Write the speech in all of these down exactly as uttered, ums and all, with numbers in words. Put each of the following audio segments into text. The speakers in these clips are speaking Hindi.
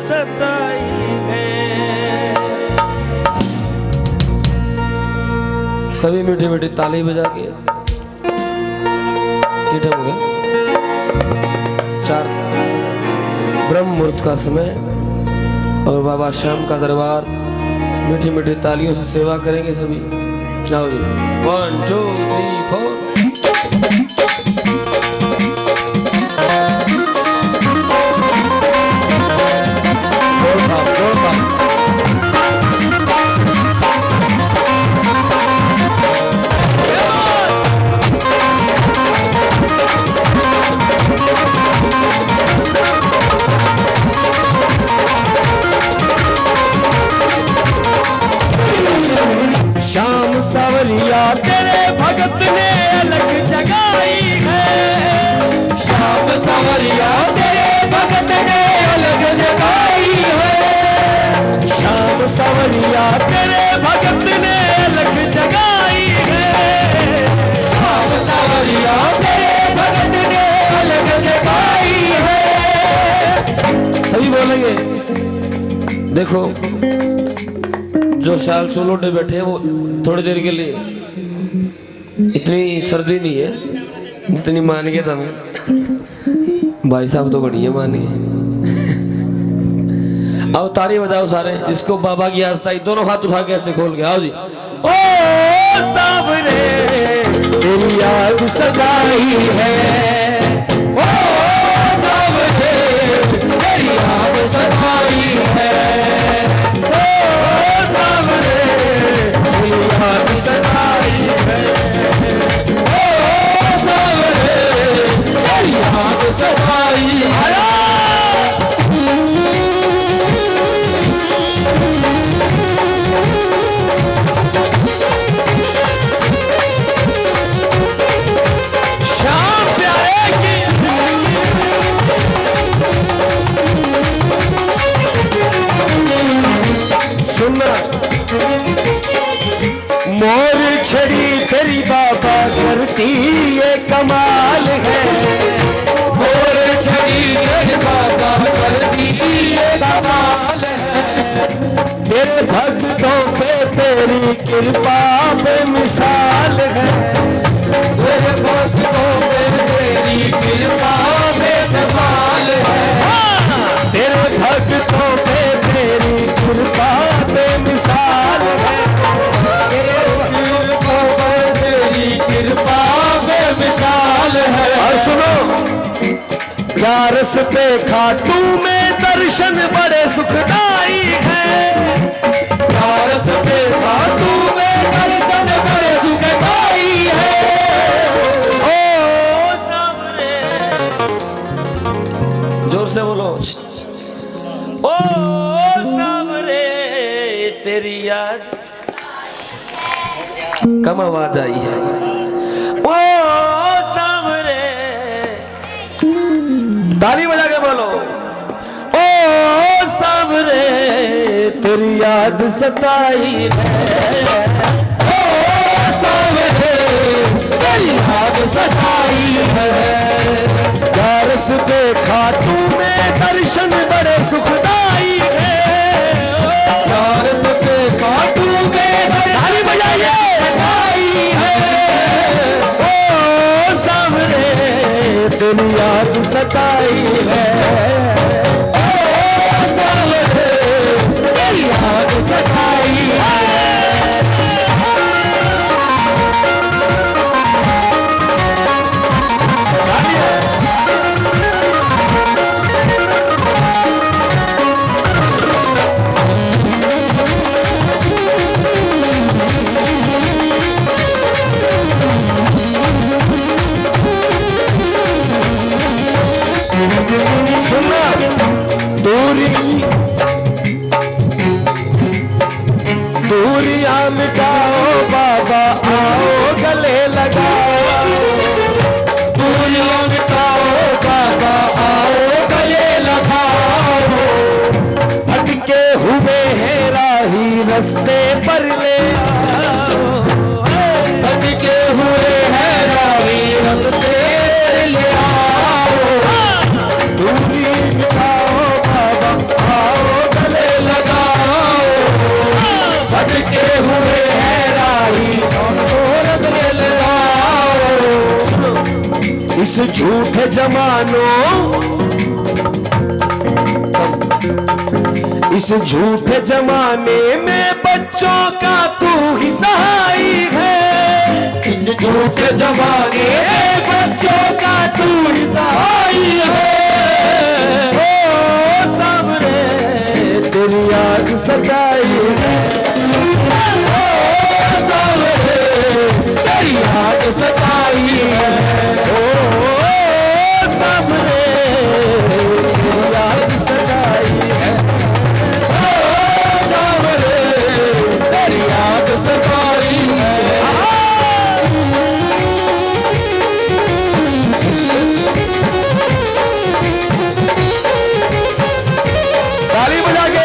सताई है। सभी मीठी मीठी ताली बजा के कितना हो गया? चार ब्रह्म मुहूर्त का समय और बाबा श्याम का दरबार मीठी मीठी तालियों से सेवा करेंगे सभी। जाओ जी, one two three four. Shyam Sawariya तेरे भगत ने अलग जगाई है। श्याम सावरिया तेरे भगत ने अलग जगाई है। श्याम सावरिया तेरे भगत ने अलग जगाई है। श्याम सावरिया तेरे भगत ने अलग जगाई है। सभी बोलेंगे। देखो जो साल सोलो पे बैठे वो थोड़ी देर के लिए, इतनी सर्दी नहीं है जितनी मान गया था मैं। भाई साहब तो बढ़िया मान गए। अब ताली बजाओ सारे, जिसको बाबा की आस्था है दोनों हाथ उठा के ऐसे खोल के आओ जी। ओ सावरे तेरी याद सदाई है। ओ सावरे तेरी याद सदाई है। ओ सावरे तेरी याद सदाई है। ओ सावरे तेरी याद सदाई है। मोर छड़ी तेरी बाबा करती ये कमाल है। मोर छड़ी तेरी बाबा करती ये कमाल है। तेरे भक्तों पे तेरी कृपा पे मिसाल है। तेरे भक्तों पे तेरी कृपा पे मिसाल है। तेरे भक्तों पे तेरी कृपा पे मिसाल है। कृपा में मिसाल है। और सुनो, यारस पे खाटू में दर्शन बड़े सुखदाई है। यारस पे खाटू में दर्शन बड़े सुखदाई है। ओ सावरे, जोर से बोलो। ओ सावरे तेरी याद, कम आवाज आई है। ओ सावरे, ताली बजा के बोलो। ओ सावरे तेरी याद सताई है। ओ सावरे तेरी याद सताई है। यारस पे खाटू में दर्शन बड़े सुखदाई है। यारस पे खाटू में ताली बजाइए तेरी याद सताई है। ओ सावरे तेरी याद सताई है। इस झूठे जमानों इस झूठे जमाने में बच्चों का तू ही सहाय है। इस झूठे जमाने में बच्चों का तू ही सहाय है। ओ सामने तेरी याद सताई है। ओ सामने तेरी याद सताई है। ओ सामने तेरी याद सताई है। याद सताई है। ताली बजा के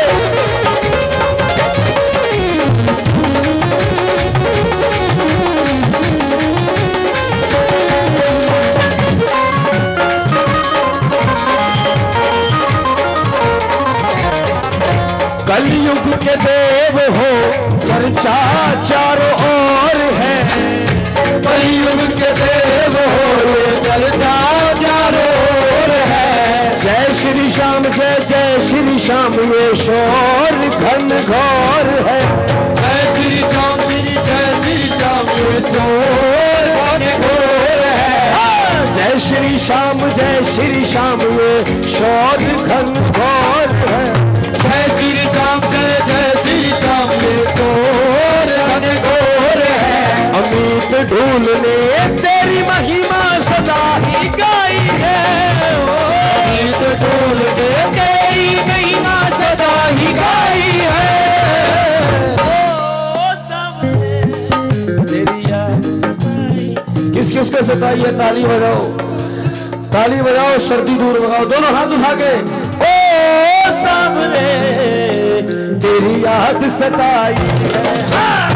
कलयुग के देव हो चर्चा चारों ओर है। कलयुग के देव हो चर्चा चारों ओर है। जय श्री श्याम जय जय श्री श्याम ये शोर घन घोर है। जय श्री श्याम श्री जय श्री श्याम ये शोर घन घोर है। जय श्री श्याम जय श्री श्याम ये शोर घन घोर है। जय श्री श्याम जय जय श्री श्याम ये शोर घन घोर है। अमित ढूल ने तेरी महिमा सदा ही गाई है। अमित ढूल ने तेरी महिमा सदा ही गाई है। ओ सामने तेरी याद सताई। किस किस को सताई है? ताली बजाओ, ताली बजाओ, सर्दी दूर भगाओ, दोनों हाथ उठा के। ओ सामने तेरी याद सताई है।